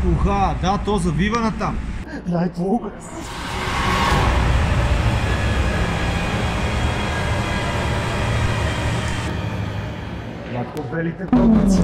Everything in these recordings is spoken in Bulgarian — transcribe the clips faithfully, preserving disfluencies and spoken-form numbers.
Уха, да, то завива натам. Дай плуга. Матко белите толкова.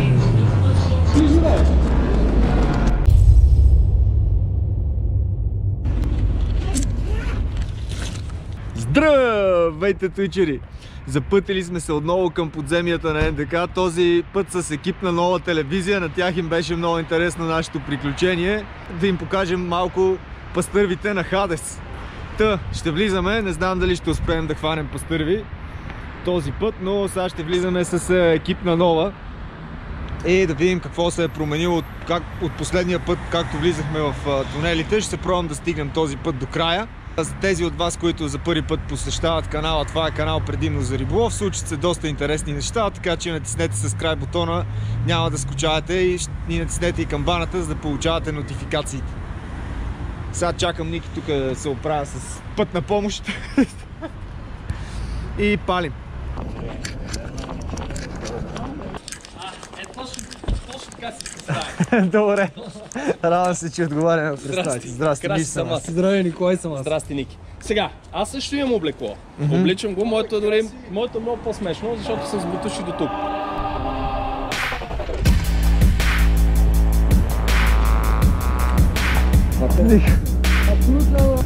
Здравейте, туичери! Запътили сме се отново към подземията на Ен Де Ка, този път с екип на Нова телевизия. На тях им беше много интересно нашето приключение. Да им покажем малко пастървите на Хадес. Та, ще влизаме, не знам дали ще успеем да хванем пастърви този път, но сега ще влизаме с екип на Нова и да видим какво се е променило от, как, от последния път, както влизахме в тунелите. Ще се пробвам да стигнем този път до края. За тези от вас, които за първи път посещават канала, това е канал предимно за риболов. Случат се доста интересни неща, така че натиснете subscribe бутона, няма да скучавате, и, и натиснете и камбаната, за да получавате нотификациите. Сега чакам Ники тук да се оправя с пътна помощ и палим. Добре. Радвам се, че отговаряме на представите. Здрасти, Ники съм аз. Здравей, Николай съм аз. Здрасти, Ники. Сега, аз също имам облекло. Mm-hmm. Обличам го, моето е дори, моето е много по-смешно, защото съм с бутуши до тук. Ника. Абсолютно.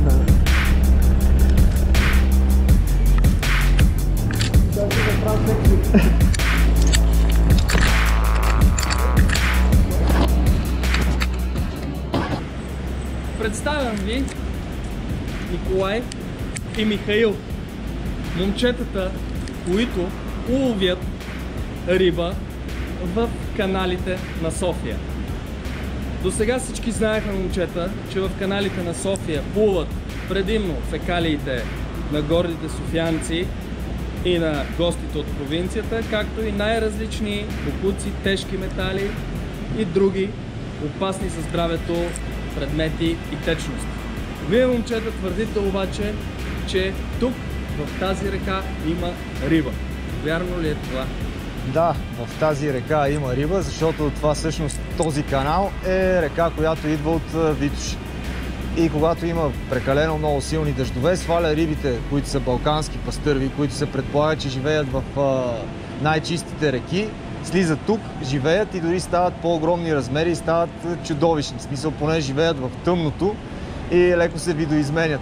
Представям ви Николай и Михаил, момчетата, които уловят риба в каналите на София. До сега всички знаеха, момчета, че в каналите на София плуват предимно фекалиите на гордите софиянци и на гостите от провинцията, както и най-различни боклуци, тежки метали и други опасни за здравето предмети и течности. Вие, момчета, твърдите обаче, че тук, в тази река, има риба. Вярно ли е това? Да, в тази река има риба, защото това всъщност, този канал е река, която идва от Витоша. И когато има прекалено много силни дъждове, сваля рибите, които са балкански пастърви, които се предполага, че живеят в най-чистите реки, слизат тук, живеят и дори стават по-огромни размери и стават чудовищни. В смисъл, поне живеят в тъмното и леко се видоизменят.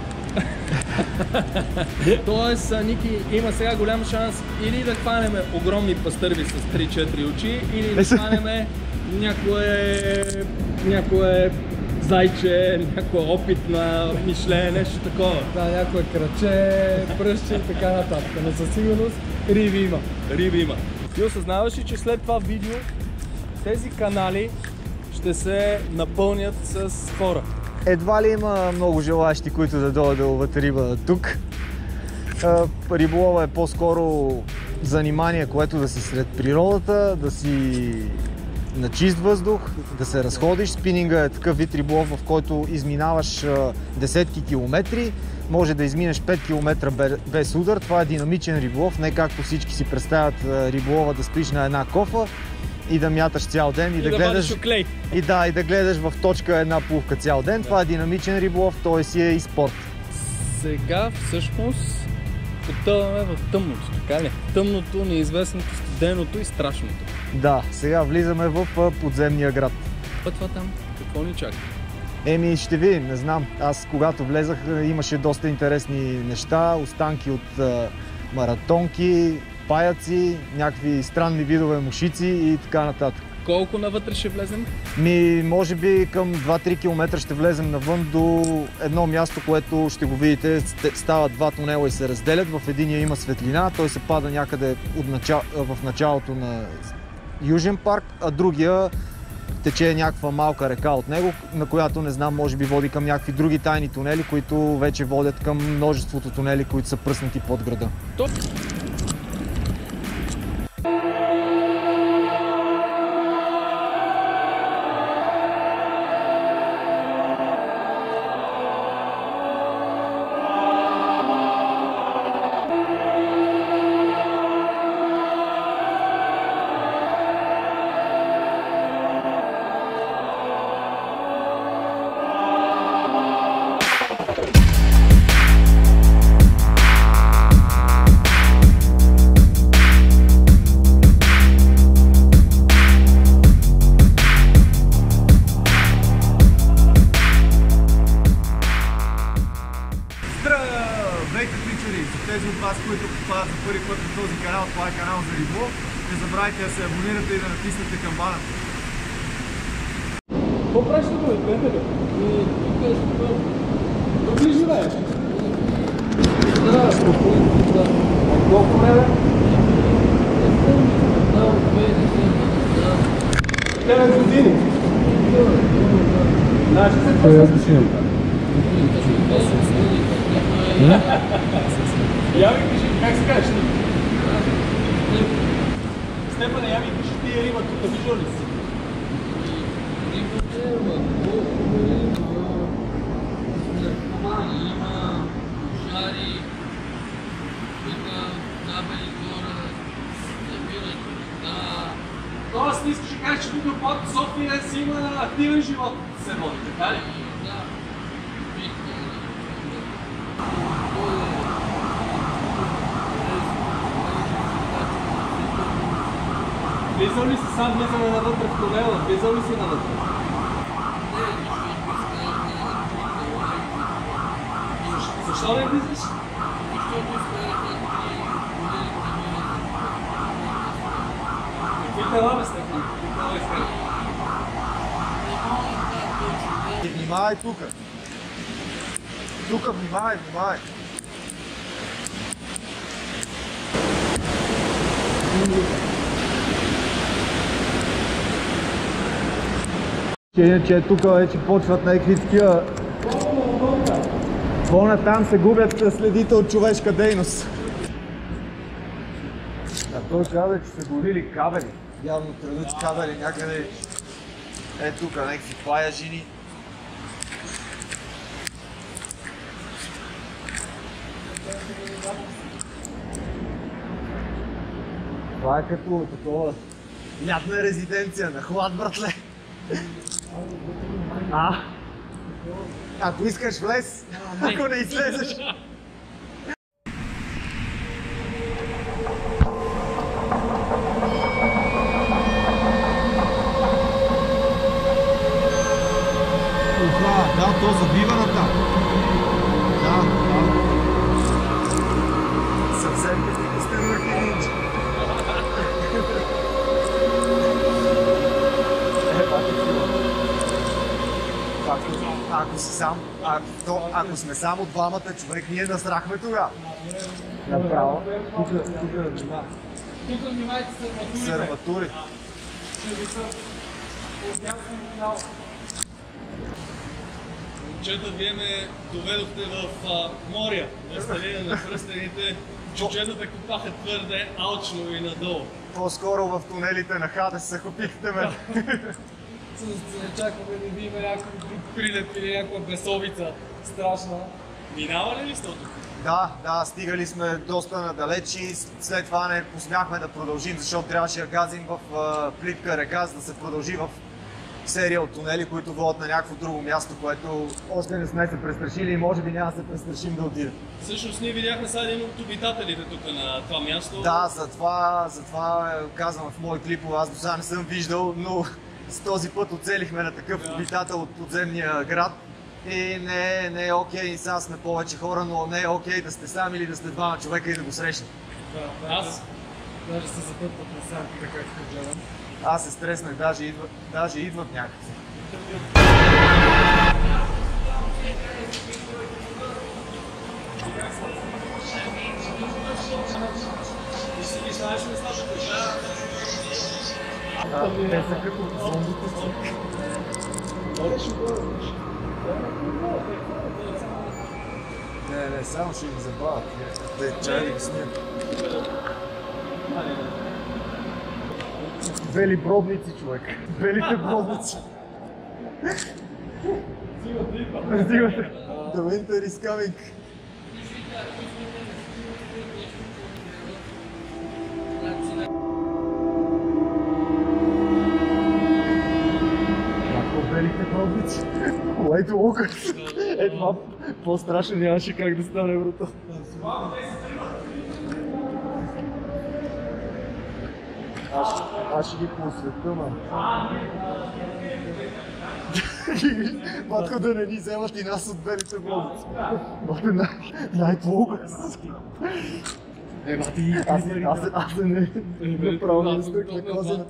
Тоест, Ники, има сега голям шанс или да хванем огромни пастърви с три-четири очи, или да хванем някое, някое зайче, някой опит на Мишлен, нещо такова. Да, някое краче, пръще и така нататък. Но със сигурност риби има. Риби има. Ти осъзнаваш ли, че след това видео тези канали ще се напълнят с хора? Едва ли има много желащи, които да дойдат да ловят риба тук. Риболова е по-скоро занимание, което да си сред природата, да си на чист въздух, да се разходиш. Спининга е такъв вид риболов, в който изминаваш десетки километри. Може да изминеш пет километра без удар. Това е динамичен риболов, не както всички си представят риболова да стоиш на една кофа и да мяташ цял ден и, и да, да гледаш оклей. И да, и да гледаш в точка една плувка цял ден. Да. Това е динамичен риболов, той си е и спорт. Сега всъщност потъваме в тъмното, така ли? Тъмното, неизвестното, студеното и страшното. Да, сега влизаме в подземния град. Пътва там, какво ни чака? Еми, ще видим, не знам. Аз когато влезах, имаше доста интересни неща, останки от а, маратонки, паяци, някакви странни видове мушици и така нататък. Колко навътре ще влезем? Ми, може би към два-три километра ще влезем навън до едно място, което ще го видите. Стават два тунела и се разделят. В единия има светлина, той се пада някъде от начало, в началото на Южен парк, а другия тече някаква малка река от него, на която не знам, може би води към някакви други тайни тунели, които вече водят към множеството тунели, които са пръснати под града. първи път на този канал, това е канал за риболов. Не забравяйте да се абонирате и да натиснете камбаната. Какво правиш тук, бе, приятели? Тук е спокойно. Тук ли живееш? Да, спокойно, да. А колко време? девет години. Значи се това се снимам. Я ми кажи, как се кажеш ти? Степане, я ми кажи, ти е риба тук, виждал ли си? Тоест, не искаш да кажеш, че тук под София си има активен живот се води, така ли? Да. Влизал ли си сам, влизаме навътре в тунела? Влизал ли си навътре? Защо не влизаш? Какви тела бе сте? Внимавай тук. Тук внимавай, внимавай. Иначе тук вече почват някакви такива. По-натам се губят следите от човешка дейност. А той каза, че са горили кабели. Явно крадат кабели някъде. Е тук някакви паяжини. Това е като такова лятна резиденция на хлад, братле. А? Ако искаш влез, ако не излезеш. Да, то забива на там. Да, да. Съвсем не сте мъртви. Ако, си сам, ако, то, ако сме само двамата човек, ние насрахме тогава. Направо. Тук внимавайте. Тук внимайте с арматури. Момчета, вие ме доведохте в а, моря, в стеление на пръстените. Чучетата копаха твърде алчно и надолу. По-скоро в тунелите на Хадес, ако питате ме. Чакаме да видим някой друг прилеп или някаква бесовица страшна. Минавали ли сте от тук? Да, да, стигали сме доста надалеч и след това не посмяхме да продължим, защото трябваше да газим в а, плитка река, за да се продължи в серия от тунели, които водят на някакво друго място, което още не сме се престрашили и може би няма да се престрашим да отидем. Всъщност ние видяхме сега един от обитателите тук на това място. Да, затова, затова казвам в мои клипове, аз до сега не съм виждал, но с този път оцелихме на такъв да. обитател от подземния град. И не, не е окей, и сега сме повече хора, но не е окей да сте сами или да сте двама човека и да го срещнете. Да, аз даже се запътват на самките, както гледам. Аз се стреснах, даже идват, даже идват някакви. Те са като зомбите. Не, не, само ще ги забавят. Те чай да ги снимат. Бели бродници, човек. Белите бродници. Стигате. The winter is coming. Белите бродници. Лайто лукът. Е, това по-страшно нямаше как да стане, брато. Аз, аз ще ги посвета, ма. Батко да не ни вземат и нас от белите бродници. Бате, най-плуга. Е, ба ти... Аз, аз, аз не направо не стък на козина.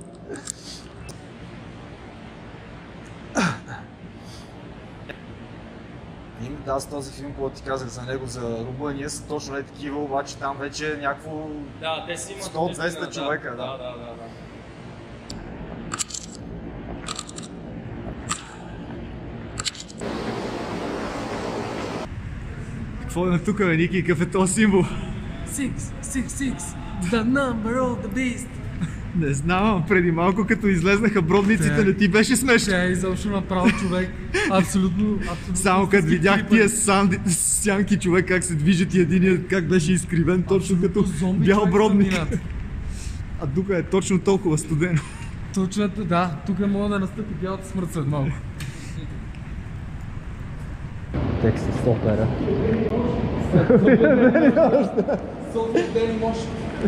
Да, аз този филм, който ти казах за него, за Румъния, са точно е такива, обаче там вече е някакво Да, те си имат сто-двеста човека. Да, да, да, да. Какво е на тук, бе, Ники? Какъв е този символ? Six, six, six, the number of the beast. Не знам, преди малко като излезнаха бродниците, не ти беше смешно. Тя е изобщо направо човек. Абсолютно, абсолютно. Само като видях тия санди, сянки, човек, как се движат и единия, как беше изкривен, точно като бял бродник. А тук е точно толкова студено. Точно, да, тук мога да настъпи бялата смърт след малко. Текст е супер. Супер ден може.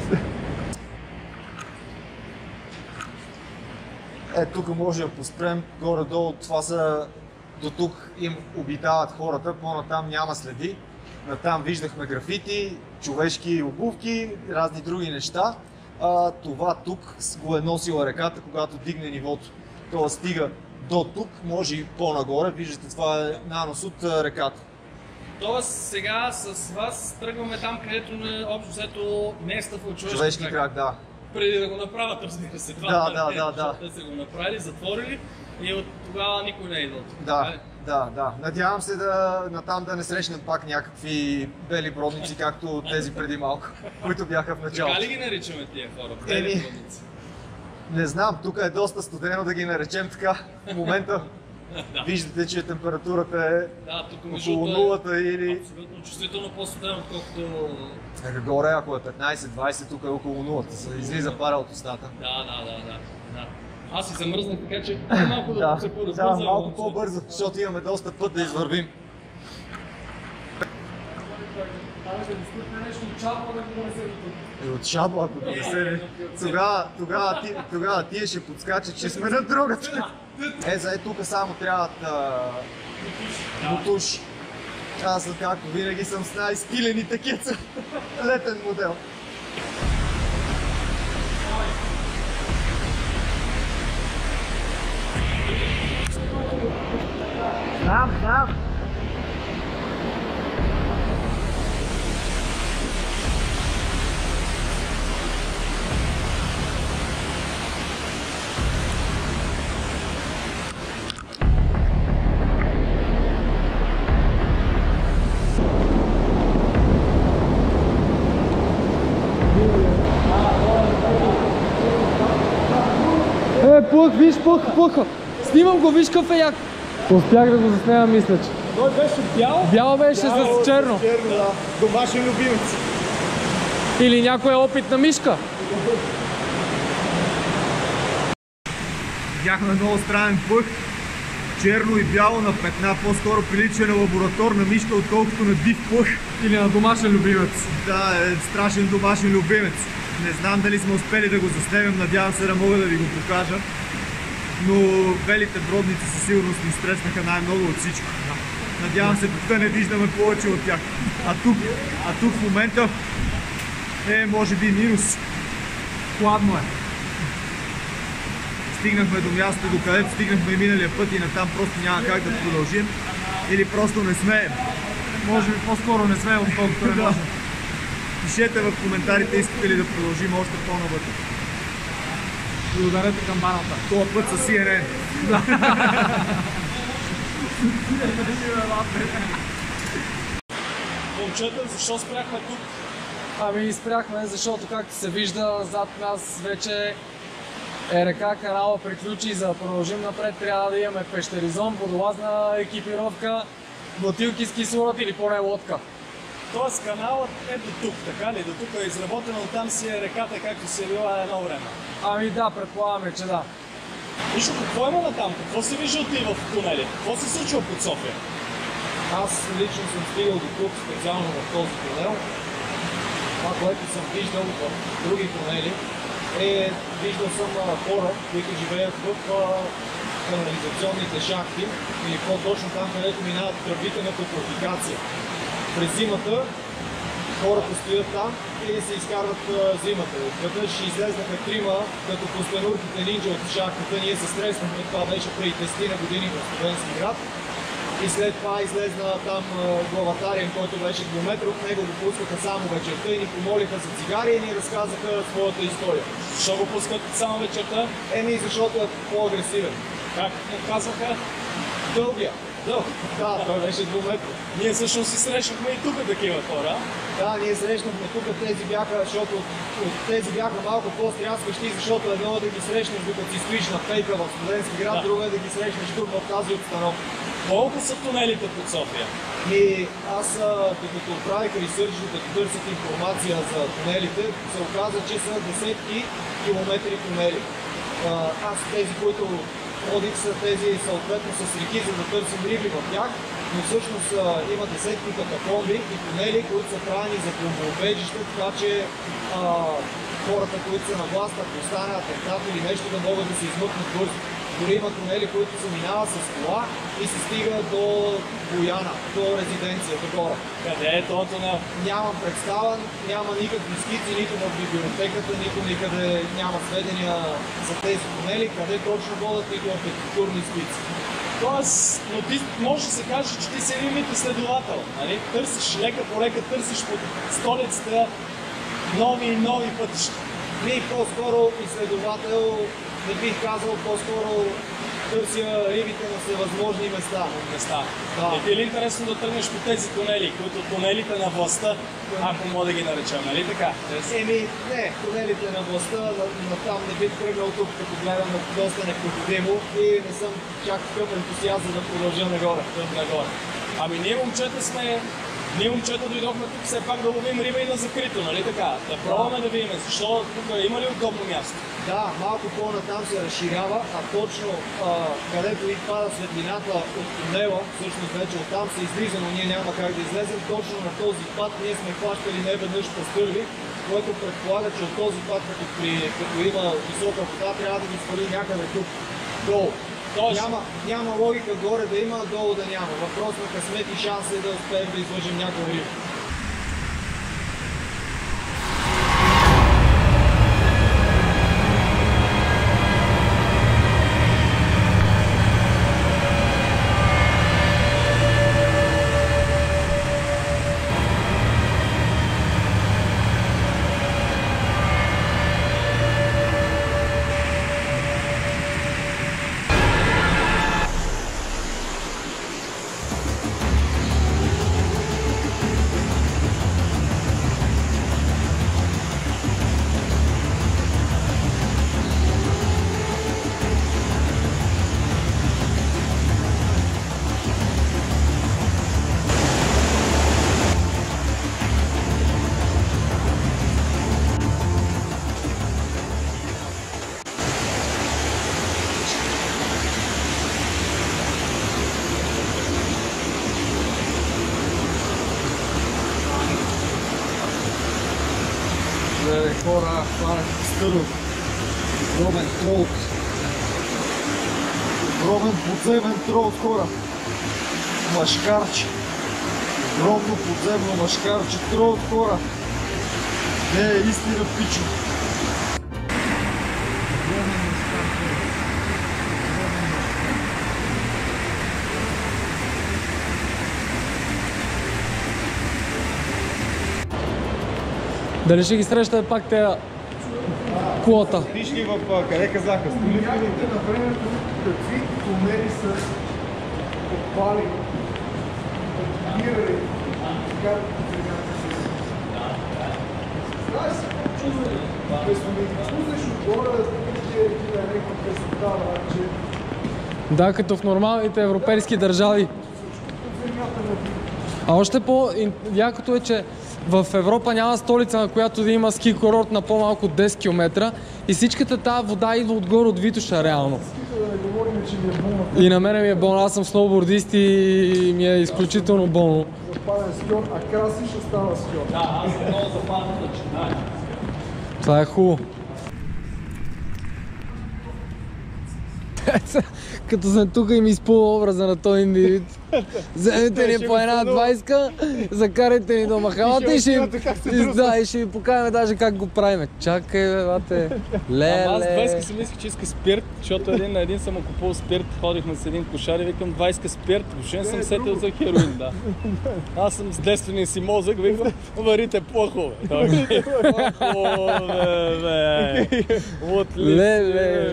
Е, тук може да поспрем горе-долу, това са до тук им обитават хората, по-натам няма следи. Натам виждахме графити, човешки обувки, разни други неща. А, това тук го е носила реката, когато дигне нивото. Това стига до тук, може и по-нагоре. Виждате, това е нанос от реката. Тоест сега с вас тръгваме там, където не, общо взето не е стъпвал човешки, човешки крак. Да. Преди да го направят, разбира се. Това Да, да, да, да. Те са го направили, затворили и от тогава никой не е идвал. Да, да, да. Надявам се да натам да не срещнем пак някакви бели бродници, както тези преди малко, които бяха в началото. Така ли ги наричаме тия хора? Бели бродници? Не знам, тук е доста студено да ги наречем така в момента. Виждате, че температурата е да, тук около нулата или... Абсолютно чувствително по-студено, отколкото... Горе, ако е петнайсет-двайсет, тук е около нулата. Се излиза пара от устата. Да, да, да, да. да. Аз си замръзнах, така че малко да, да се поразбързам. Да, малко по-бързо, защото имаме доста път да извървим. И от шабла, ако да се... Тогава, тогава, ти, тогава тия ще подскачат, че сме на другата. Е, за е тук само трябват мотуши. Аз, както винаги, съм с най-стилените кеца. Летен модел. Знам, знам. Е, пух, виж, пух, пуха. Снимам го, виж какъв е як. Успях да го заснема, мисля, че. Той беше бял? Бял беше с черно. Черно, да. Домашен любимец. Или някоя опитна мишка. Бяхме много странен пъх. Черно и бяло на петна, по-скоро прилича на лабораторна мишка, отколкото на див пъх. Или на домашен любимец. Да, е страшен домашен любимец. Не знам дали сме успели да го заснемем, надявам се да мога да ви го покажа. Но белите бродници със сигурност ни стреснаха най-много от всичко. Надявам се да не виждаме повече от тях. А тук, а тук в момента е може би минус. Хладно е. Стигнахме до мястото, до където стигнахме и миналия път и натам просто няма как да продължим. Или просто не смеем. Може би по-скоро не сме, отколкото не може. Пишете в коментарите, искате ли да продължим още по-навътре. И ударете камбаната. Това път с Си Ен Ен. Момчета, защо спряхме тук? Ами спряхме, защото както се вижда, зад нас вече е река, канала приключи. За да продължим напред трябва да имаме пещеризон, водолазна екипировка, бутилки с кислород или поне лодка. Тоест каналът е до тук, така ли? До тук е изработено, оттам си е реката, както си е била едно време. Ами да, предполагаме, че да. Вижте, какво има натам? Какво се вижда ти в тунели? Какво се случва под София? Аз лично съм стигал до тук, специално в този тунел. Това, което съм виждал в други тунели, е виждал съм хора, които живеят в канализационните шахти или по-точно там, където минават тръбите на топлофикация. През зимата хората стоят там и се изкарват зимата. Веднъж излезнаха трима, като костенурките нинджа от шахтата. Ние се стреснахме, това беше преди десет години в Студентски град. И след това излезна там главатарин, който беше километров, него го пускаха само вечерта и ни помолиха за цигари и ни разказаха своята история. Защо го пускат само вечерта? Еми, защото е по-агресивен. Как му казваха? Дългия. Дълг. Да, той беше двуметров. Ние всъщност си срещнахме и тук такива хора. Да, ние срещнахме тук, тези бяха, защото тези бяха малко по-стряскащи, защото едно е да ги срещнеш докато си стоиш на пейка в Студентски град, да. Друго е да ги срещнеш тук в тази обстановка. Колко са тунелите под София? И аз, докато правих ресърч, докато търсих информация за тунелите, се оказа, че са десетки километри тунели. Аз тези, които ходих, са тези съответно с реки, за да търсим риби в тях, но всъщност има десетки катакомби и тунели, които са правени за бомбоубежища, така че а, хората, които са на власт, ако стане атентат или нещо, да могат да се измъкнат бързо. Дори има тунели, които се минава с кола и се стига до Бояна, до резиденцията горе. Къде е този тунел? Нямам представа, няма никакви скици, нито в библиотеката, нито никъде няма сведения за тези тунели, къде точно водят, нито архитектурни скици. Тоест, но ти може да се каже, че ти си един вид изследовател, нали? Търсиш лека по лека, търсиш по столицата нови и нови пътища. Ми по-скоро изследовател, не бих казал, по-скоро търся рибите на всевъзможни места. места. Да. Е ти ли интересно да тръгнеш по тези тунели, които тунелите на властта, ако мога да ги наречем, нали така? Еми, не, тунелите на властта, на, на там не бих тръгнал тук, като гледам доста непроходимо и не съм чак такъв ентусиаст, за да продължа нагоре. нагоре. Ами ние момчета сме, ние момчета дойдохме тук все пак да ловим риба и на закрито, нали така? Да пробваме да видим, защо тук има ли удобно място? Да, малко по-натам се разширява, а точно а, където и пада светлината от тунела, всъщност вече оттам се излиза, но ние няма как да излезем, точно на този път ние сме хващали не веднъж пастърви, което предполага, че от този път, като, при, като има висока вода, трябва да ги свали някъде тук, долу. Няма, няма логика горе да има, долу да няма. Въпрос на късмет и шанс е да успеем да излъжим някой риба. Хора, хванах стъров, огромен тролт, огромен подземен тролт, хора, машкарче, огромно подземно машкарче, тролт, хора, не е истина, пичо. Дали ще ги срещаме пак тези колата? Виж ли в къде казаха? Спомняйте на времето какви тунели са подпали, подпирали, така знаеш се по-чудо, като не ги пуснеш отгоре, да ти е някаква красота, че... Да, като в нормалните европейски държави. А още по-якото е, че в Европа няма столица, на която да има ски курорт на по-малко от десет километра и всичката тази вода идва отгоре от Витоша реално. И на мене ми е болно, аз съм сноубордист и ми е изключително болно. Западен скиор, а краси ще става скиор. Да, аз съм много западен да читая. Това е хубаво. Като сме тук и ми изпълва образа на този индивид. Вземете ни по една двайска, закарайте ни до махалата и ще, и, да, и ще ви покажем даже как го правиме. Чакай, бе, бате. Леле. Ама аз двайска си мислих, че иска спирт, защото един на един съм купувал спирт, ходихме с един кошар и викам двайска спирт, въобще съм сетил за хероин, да. Аз съм с детствения си мозък, викам, варите плохо, бе. Той ми, плохо, бе, бе. От Леле.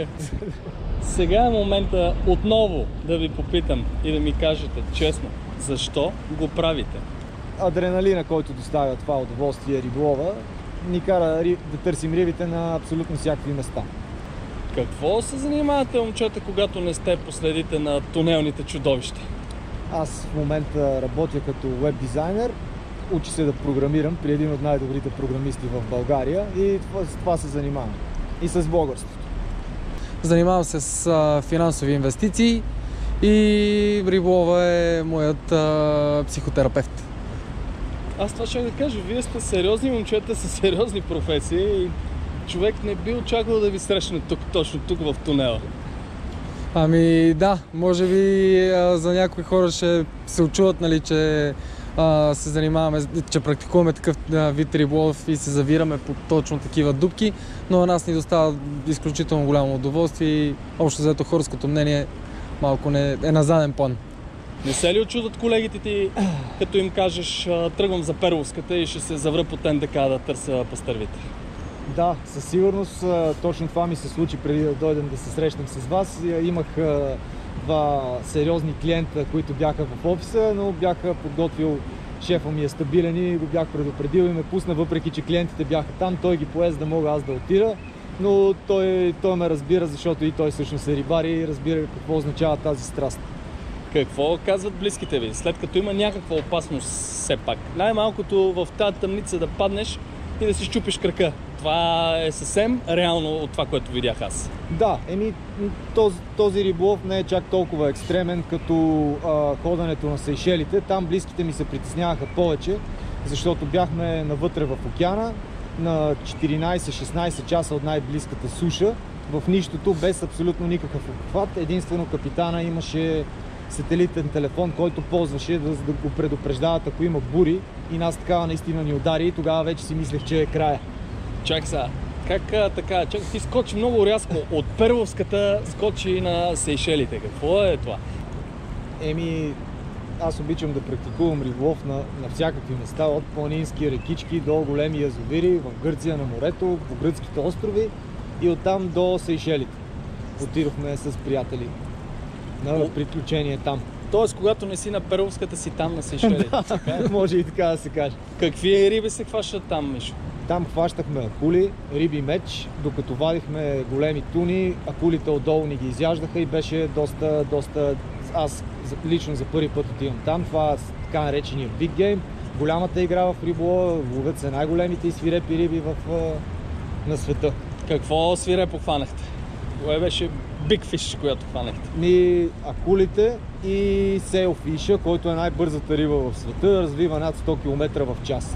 Сега е момента отново да ви попитам и да ми кажете честно, защо го правите? Адреналина, който доставя това удоволствие риболова, ни кара да търсим рибите на абсолютно всякакви места. Какво се занимавате, момчета, когато не сте последите на тунелните чудовища? Аз в момента работя като веб дизайнер, учи се да програмирам при един от най-добрите програмисти в България и с това се занимавам. И с блогърството. Занимавам се с а, финансови инвестиции и риболова е моят а, психотерапевт. Аз това ще да кажа, вие сте сериозни момчета с сериозни професии и човек не би очаквал да ви срещне тук, точно тук в тунела. Ами да, може би а, за някои хора ще се очуват, нали, че а, се занимаваме, че практикуваме такъв а, вид риболов и се завираме по точно такива дупки, но на нас ни достава изключително голямо удоволствие и общо взето хорското мнение малко не е на заден план. Не се ли очудат колегите ти, като им кажеш тръгвам за Перловската и ще се завра по ТНДК да търся пастървите? Да, със сигурност точно това ми се случи преди да дойдем да се срещам с вас. Имах два сериозни клиента, които бяха в офиса, но бях подготвил, шефа ми е стабилен и го бях предупредил и ме пусна, въпреки че клиентите бяха там, той ги пое, за да мога аз да отида. Но той, той ме разбира, защото и той всъщност е рибар и разбира какво означава тази страст. Какво казват близките ви, след като има някаква опасност все пак? Най-малкото в тази тъмница да паднеш и да си щупиш крака. Това е съвсем реално от това, което видях аз. Да, еми този, този риболов не е чак толкова екстремен като а, ходенето на Сейшелите. Там близките ми се притесняваха повече, защото бяхме навътре в океана на четиринайсет-шестнайсет часа от най-близката суша, в нищото, без абсолютно никакъв обхват. Единствено капитана имаше сателитен телефон, който ползваше да, да го предупреждават, ако има бури, и нас такава наистина ни удари и тогава вече си мислех, че е края. Чак сега, как така, чак, ти скочи много рязко от Перловската, скочи на Сейшелите. Какво е това? Еми, аз обичам да практикувам риболов на, на всякакви места, от планински рекички до големи язовири, в Гърция на морето, по гръцките острови и оттам до Сейшелите. Отидохме с приятели на приключение там. Тоест, когато не си на Перловската, си там на Сейшелите. Да, може и така да се каже. Какви риби се хващат там, Мишо? Там хващахме акули, риби меч, докато вадихме големи туни, акулите отдолу ни ги изяждаха и беше доста, доста... Аз лично за първи път отивам там. Това е така наречения Big Game. Голямата игра в риболова, ловят се най-големите и свирепи риби в, на света. Какво свирепо хванахте? Кое беше Big Fish, която хванахте? Ми, акулите и Sailfish, който е най-бързата риба в света, развива над сто километра в час.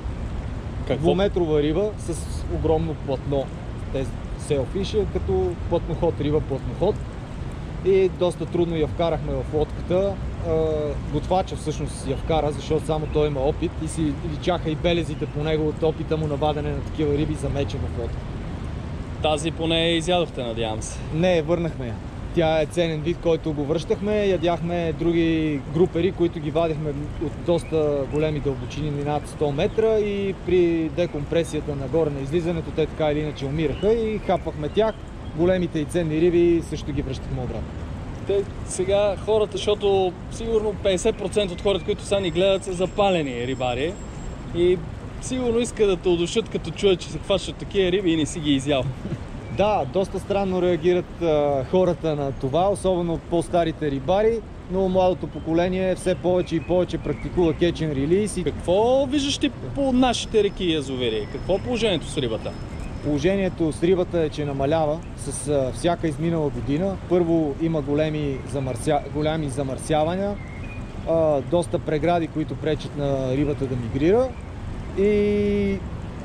Двуметрова риба с огромно платно. Тези Sailfish, като платноход, риба платноход. И доста трудно я вкарахме в лодката. Готвача всъщност я вкара, защото само той има опит и си личаха и белезите по него от опита му на вадене на такива риби за мече в лодка. Тази поне изядохте, надявам се. Не, върнахме я. Тя е ценен вид, който го връщахме. Ядяхме други групери, които ги вадихме от доста големи дълбочини, над сто метра, и при декомпресията нагоре на излизането те така или иначе умираха и хапвахме тях. Големите и ценни риби също ги връщахме обратно. Те сега хората, защото сигурно петдесет процента от хората, които са ни гледат, са запалени рибари и сигурно искат да те удушат, като чуят, че се хващат такива риби и не си ги изял. Да, доста странно реагират а, хората на това, особено по-старите рибари, но младото поколение все повече и повече практикува catch and release. И... Какво виждаш ти по нашите реки и язовири? Какво е положението с рибата? Положението с рибата е, че намалява с а, всяка изминала година. Първо има големи, замърся... големи замърсявания, а, доста прегради, които пречат на рибата да мигрира, и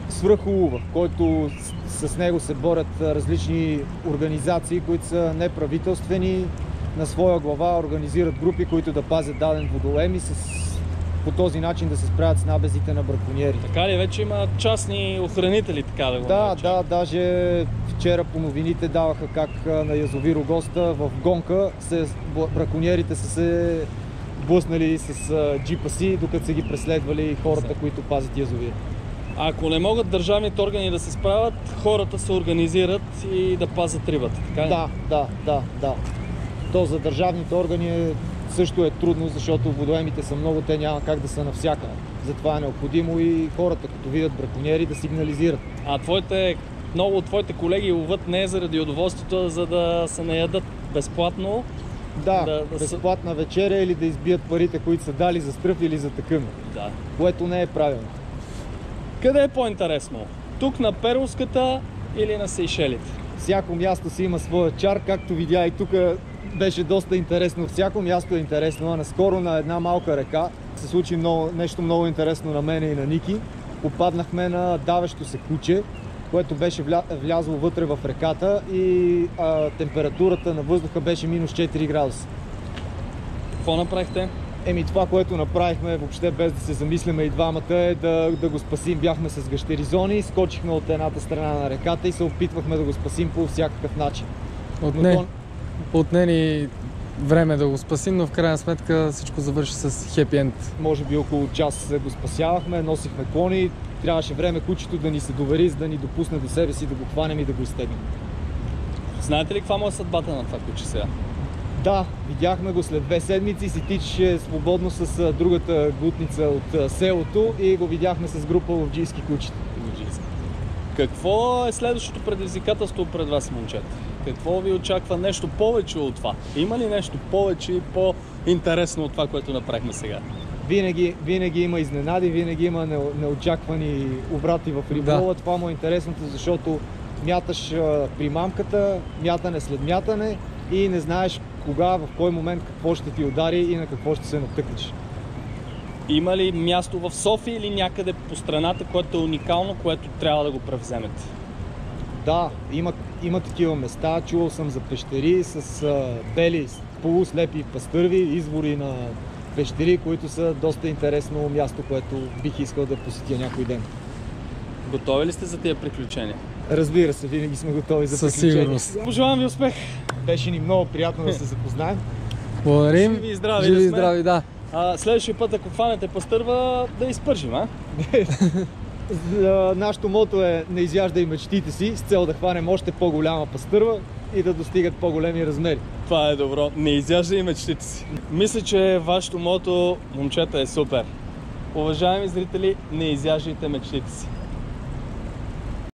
свръхулова, който с, с него се борят различни организации, които са неправителствени, на своя глава организират групи, които да пазят даден водоем и с, по този начин да се справят с набезите на браконьери. Така ли, вече има частни охранители, така да го Да, наречем? да, даже вчера по новините даваха как на язовир Огоста в гонка се, браконьерите са се блъснали с джипа си, докато са ги преследвали хората, които пазят язовир. Ако не могат държавните органи да се справят, хората се организират и да пазят рибата, така ли? Да, да, да, да. То за държавните органи е, също е трудно, защото водоемите са много, те няма как да са навсякъде. Затова е необходимо и хората, като видят браконьери, да сигнализират. А твоите, много от твоите колеги ловят не заради удоволствието, за да се наядат безплатно. Да, Да, да безплатна вечеря или да избият парите, които са дали за стръв или за такъм, Да. което не е правилно. Къде е по-интересно? Тук на Перловската или на Сейшелите? Всяко място си има своя чар, както видя и тук беше доста интересно. Всяко място е интересно, а наскоро на една малка река се случи много, нещо много интересно на мене и на Ники. Попаднахме на давещо се куче, което беше вля, влязло вътре в реката и а, температурата на въздуха беше минус четири градуса. Какво направихте? Еми това, което направихме въобще без да се замисляме и двамата е да, да го спасим. Бяхме с гъщеризони, скочихме от едната страна на реката и се опитвахме да го спасим по всякакъв начин. Отне, то- отне ни време да го спасим, но в крайна сметка всичко завърши с хепи енд. Може би около час го спасявахме, носихме клони, трябваше време кучето да ни се довери, за да ни допусне до себе си, да го хванем и да го изтегнем. Знаете ли каква му е съдбата на това куче сега? Да, видяхме го след две седмици, си тичаше свободно с а, другата глутница от а, селото и го видяхме с група ловджийски кучета. Какво е следващото предизвикателство пред вас, момчета? Какво ви очаква нещо повече от това? Има ли нещо повече и по-интересно от това, което направихме сега? Винаги, винаги има изненади, винаги има не, неочаквани обрати в риболова. Да. Това му е интересното, защото мяташ а, при мамката, мятане след мятане и не знаеш кога, в кой момент какво ще ти удари и на какво ще се натъкнеш. Има ли място в София или някъде по страната, което е уникално, което трябва да го превземете? Да, има, има такива места. Чувал съм за пещери с а, бели, полуслепи пастърви, извори на пещери, които са доста интересно място, което бих искал да посетя някой ден. Готови ли сте за тия приключения? Разбира се, винаги сме готови за Със приключения. сигурност. Пожелавам ви успех! Беше ни много приятно да се запознаем. Благодарим. Живи и здрави Живи да и сме. здрави, да. А, следващия път, ако хванете пастърва, да изпържим, а? Нашето мото е не изяждай мечтите си с цел да хванем още по-голяма пастърва и да достигат по-големи размери. Това е добро. Не изяждай мечтите си. Мисля, че вашето мото, момчета, е супер. Уважаеми зрители, не изяждайте мечтите си.